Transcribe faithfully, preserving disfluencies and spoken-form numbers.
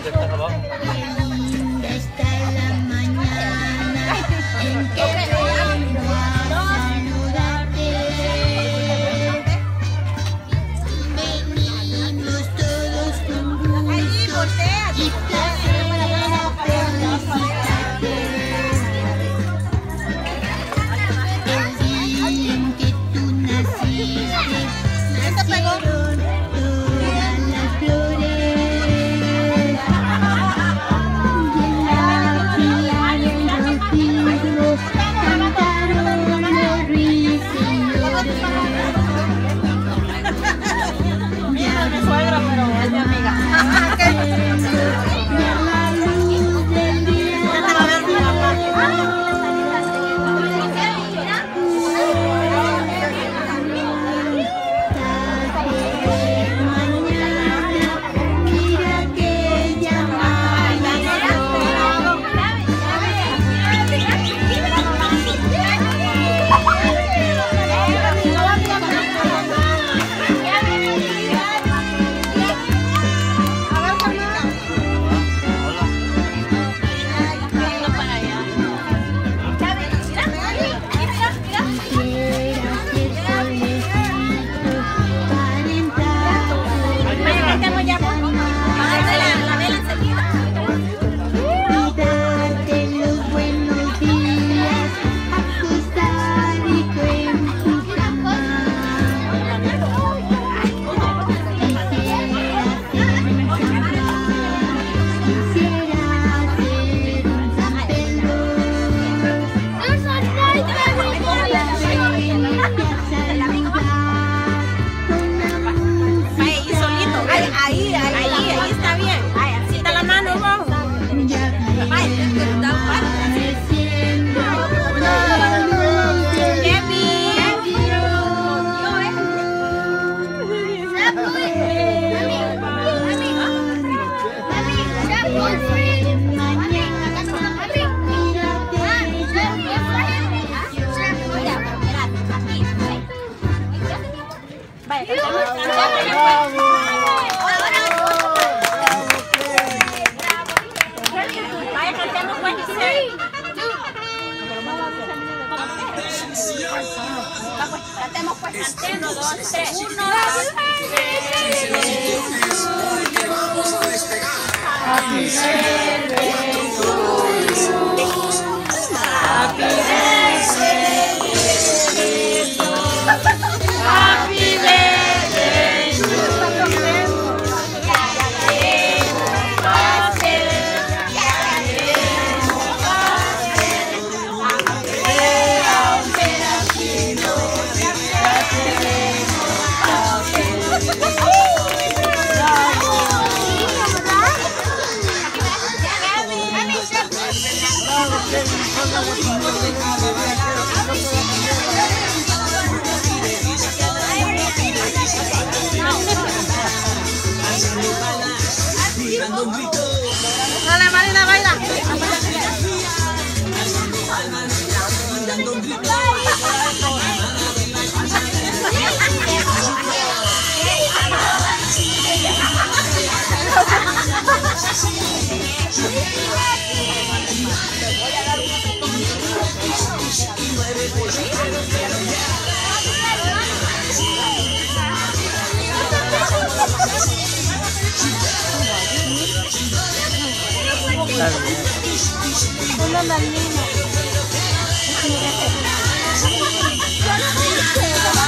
porque estás abajo. Está la mañana en que vengo a saludarte. Venimos todos con gusto y placer a felicitarte. El día en que tú naciste, nacieron todas las flores. Cantemos pues, cantemos, dos, tres, uno, dos, vamos a despegar. Happy birthday to you. Happy birthday to you. Happy birthday to you. Dale, Marina, baila. Una manina.